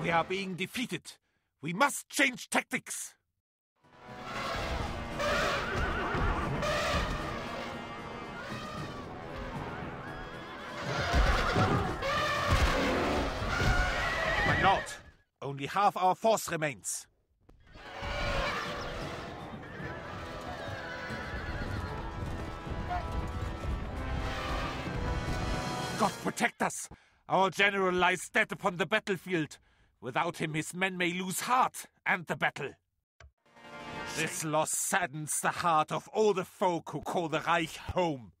We are being defeated. We must change tactics. My lord, only half our force remains. God protect us! Our general lies dead upon the battlefield. Without him, his men may lose heart and the battle. This loss saddens the heart of all the folk who call the Reich home.